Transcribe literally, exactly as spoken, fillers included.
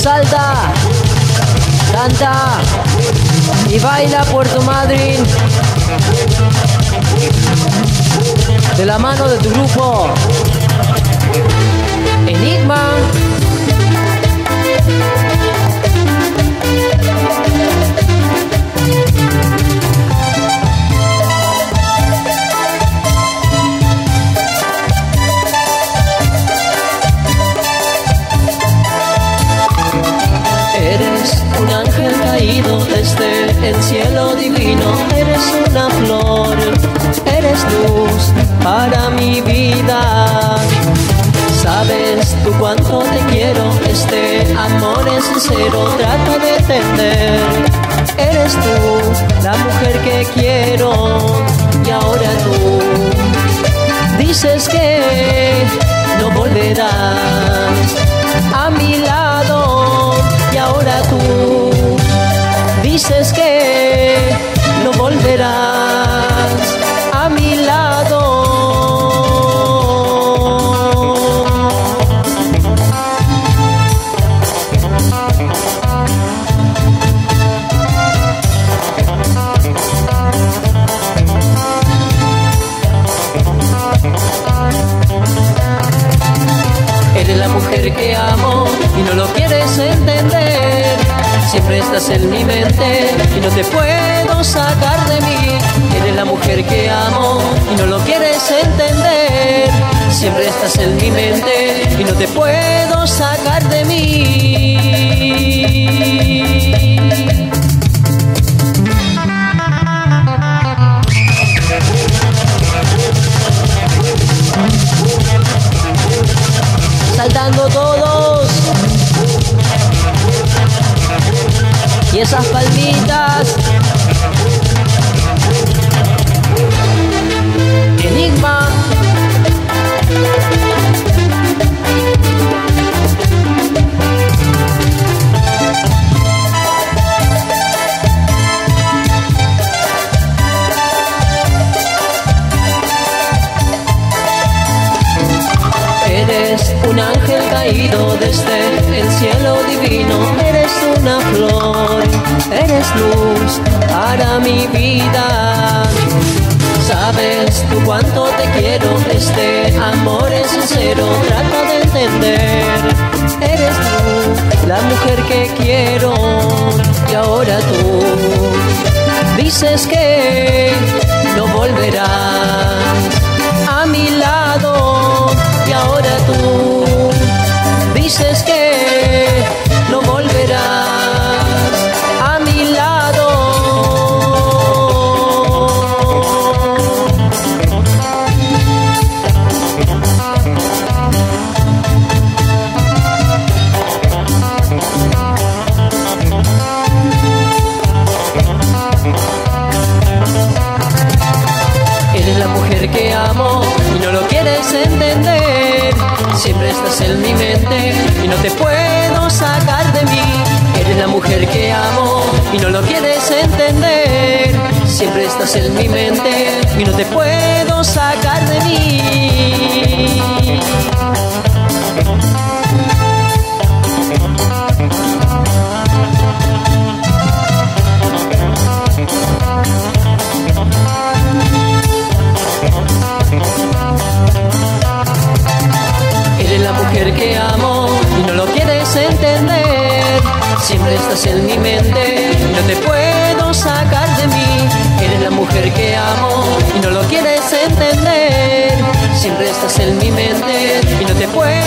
salta, canta y baila Puerto Madryn de la mano de tu grupo Enigma. Eres un ángel caído desde el cielo divino, eres una flor, eres luz para mi vida. Sabes tú cuánto te quiero, este amor es sincero, trata de entender. Eres tú la mujer que quiero y ahora tú dices que no volverás a mi lado. Y ahora tú dices que no volverás a mi lado. Eres la mujer que amo y no lo quieres entender. Siempre estás en mi mente y no te puedo sacar de mí. Eres la mujer que amo y no lo quieres entender. Siempre estás en mi mente y no te puedo sacar de mí. Saltando todos y esas palmitas. Enigma. Eres un ángel caído desde el cielo divino, eres una flor, eres luz para mi vida. Sabes tú cuánto te quiero, este amor es sincero, trata de entender. Eres tú la mujer que quiero y ahora tú dices que no volverás a mi lado. Y ahora tú dices que no volverás a mi lado. Eres la mujer que amo y no lo quieres entender. Siempre estás en mi mente y no te puedo sacar de mí. Eres la mujer que amo y no lo quieres entender. Siempre estás en mi mente y no te puedo sacar de mí. Eres la mujer que amo y no lo quieres entender. Siempre estás en mi mente y no te puedo sacar de mí. Eres la mujer que amo y no lo quieres entender. Siempre estás en mi mente y no te puedo